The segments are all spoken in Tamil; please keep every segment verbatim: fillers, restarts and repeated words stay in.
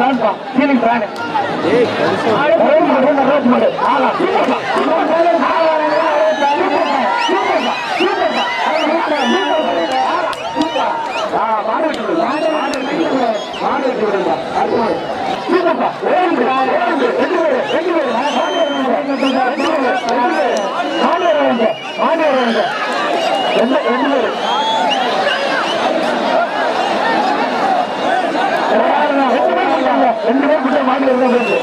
ஃபேன்பா சீலிங் ஃபேன் ரோஸ் மாடு ஆளா மாடு வெட்டி விடுங்க மாடு வெட்டி விடுங்க சூப்பர்ப்பா ரெண்டு பேரு ரெண்டு பேரு மாடு வருவாங்க மாடு வருவாங்க ரெண்டு ரெண்டு பேரு ரெண்டு பேர் கிட்ட மாடு வருவாங்க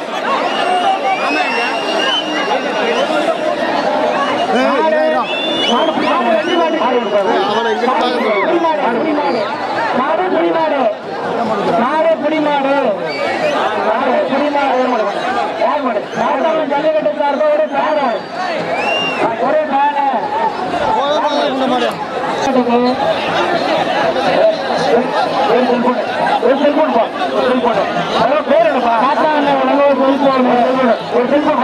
மாடு புடிமாடு மாடு புடிமாடு ஜல்லிக்கட்டு ஒரு பேரு ஒரு பேரு ஒரு செல்போன் ஒரு செல்போன் பேர் என்னப்பா ஒரு செல்போன் ஒரு செல்போன்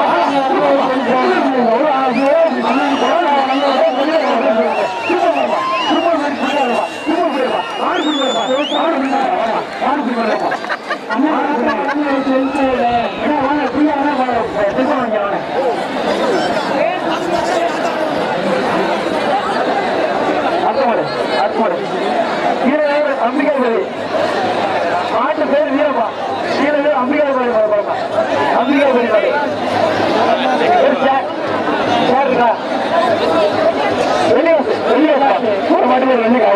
அம்பிகாபதி பாட்டு பேர் வீரப்பா கீழே அம்பிகாபதி அம்பிகாபதி இருக்கா வெளியே வெளியே ஒரு மாட்டு பேர் என்ன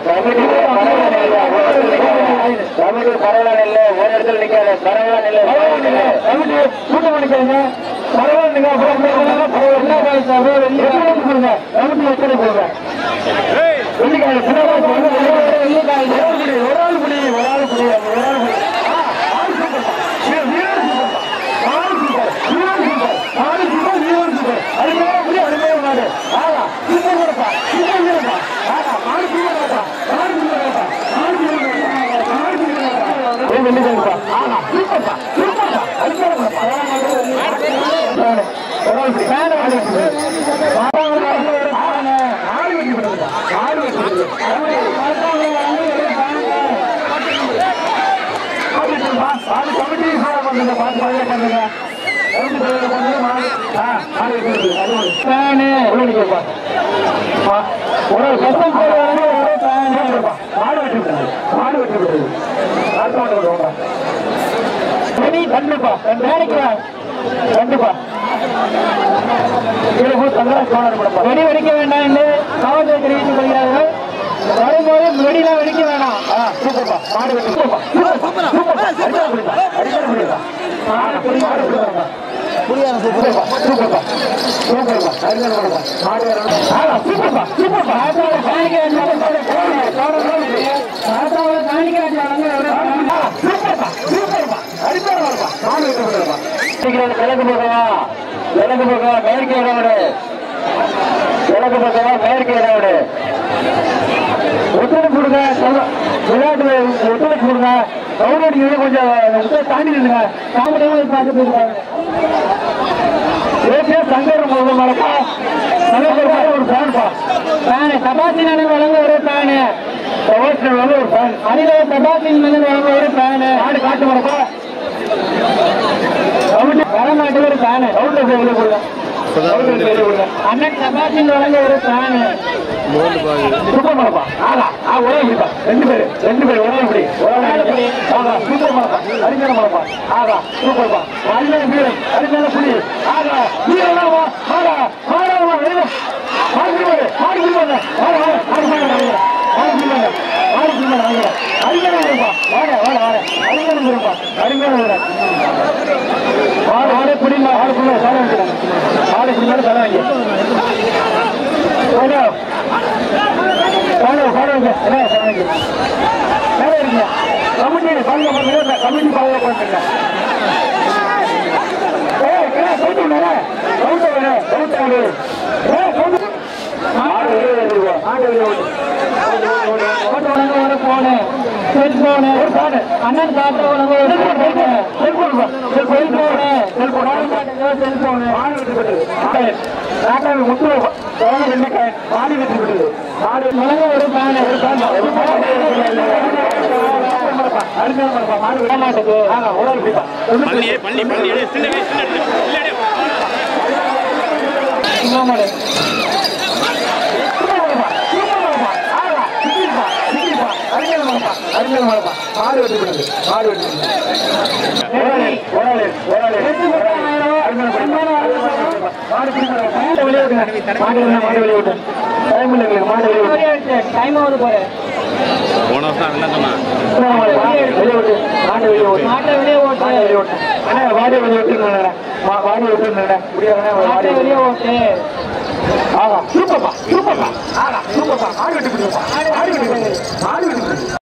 பரவாயில்ல இல்ல ஒரு இடத்துல நிக்காது பரவாயில்ல இல்ல கூட்டம் நிக்காதுங்க பரவாயில்லைங்க வெள்ளிக்காய் ஒரு ஆள் புடி ஒரு ஆள் புடி ஒரு ஆள் ஒரு சத்தம் மாடு வெட்டி விடுறது மாடு வெட்டி விடுறது கண்டிப்பா கண்டிப்பா வெடி வெடிக்க வேண்டாம் என்று காவல்துறை தெரிவித்துக் கொள்கிறார்கள். வரும்போது வெடிலாம் வெடிக்க வேண்டாம். சூப்பர்ப்பா மாடு வெட்டி புரியாத சூப்பர்ப்பா சூப்பர்ப்பா சூப்பர்ப்பா மாடு சூப்பர்ப்பா சூப்பர்ப்பா கிழக்கு பக்கமா கிழக்கு பக்கமா மேற்கே ரோடு கிழக்கு பக்கமா மேற்கே ரோடு ஒத்துழைப்பு கொடுங்க விளையாட்டு ஒத்துழைப்பு கொடுங்க கவுரடி கொஞ்சம் தாண்டி நின்றுங்க காமெடியாக பார்த்து போயிருக்காங்க ஏசியா சங்கர் மலப்பா ஒரு ஃபேன்பா ஃபேனு சபாசின் வழங்க ஒரு ஃபேனு சபாசின் வழங்க ஒரு ஃபேன் அனில சபாசின் வழங்க ஒரு ஃபேனு ஆடு காட்டு மலப்பா வரமாட்டு ஒரு ஃபேனு அண்ணன் சபாசின் வழங்க ஒரு ஃபேனு சூப்பர் மலப்பா ஆகா ஆ ஒரே இப்பா ரெண்டு பேரு ரெண்டு பேரு ஒரே இப்படி ஒரே ஆகா சூப்பர் மலப்பா அரிஞான மலப்பா ஆகா சூப்பர்ப்பா அரிஞான வீரன் அரிஞான புலி ஆகா வீரனா வா ஆகா ஆகா வா வெளியே மாடு மாடு மாடு மாடு மாடு மாடு மாடு மாடு அரிஞான வீரப்பா வாட வாட வாட அரிஞான வீரப்பா அரிஞான வீரன் மாடு மாடு புடி மாடு புடி சாலை வைக்கிறாங்க மாடு புடி மாடு சாலை வைக்க ஓடோ ஓடோ ஓடோ என்ன சாலை வைக்க மேலே இருக்கீங்க கமிட்டி பாதுகாப்பு கமிட்டி பாதுகாப்பு பண்ணுங்க அண்ணன் காட்ட முத்து மாடி வெற்றி பெற்றது மாடு ஒரு பேன் ஒரு பேன் அருமையான மாடுப்பா மாடு விட மாட்டேங்குது ஆனா உடல் பிடிப்பா பள்ளி பள்ளி பள்ளி எடு சின்ன சின்ன இல்ல எடு சும்மா மாடு சும்மா மாடுப்பா சும்மா மாடுப்பா ஆடா சிக்கிப்பா சிக்கிப்பா அருமையான மாடுப்பா அருமையான மாடுப்பா மாடு வெட்டி விடுது மாடு வெட்டி விடுது ஓடாலே ஓடாலே ஓடாலே மாடு பிடிப்பா வெளியே விடுங்க மாடு மாடு வெளியே விட்டு டைம் இல்லை எங்களுக்கு மாடு வெளியே விட்டு டைம் ஆகுது போற போன வருஷம் என்ன சொன்னா வெளியே விட்டு மாடு வெளியே ஓட்டு மாட்டை வெளியே ஓட்டு மாடு வெளியே ஓட்டு அண்ணா மாடு வெளியே விட்டுருந்தேன் மாடு விட்டுருந்தேன் முடியாதுண்ணா மாடு வெளியே ஓட்டு ஆகா சூப்பர்ப்பா சூப்பர்ப்பா ஆகா சூப்பர்ப்பா மாடு வெட்டி பிடிப்பா மாடு வெட்டி மாடு வெட்டி